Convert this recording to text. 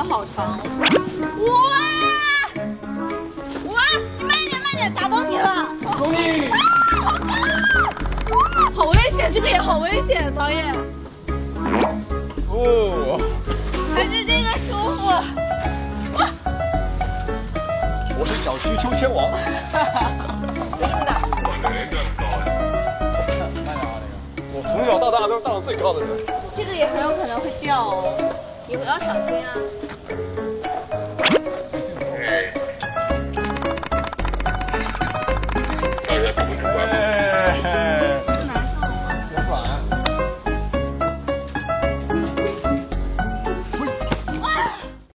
有好长。哇！你慢点，慢点，打到你了。 恭喜！ 好高啊！好危险，这个也好危险，导演。 哦， 还是这个舒服。哇！ 我是小区秋千王。 真的。 我从小到大都是荡得最高的人。 这个也很有可能会掉哦，以后要小心啊。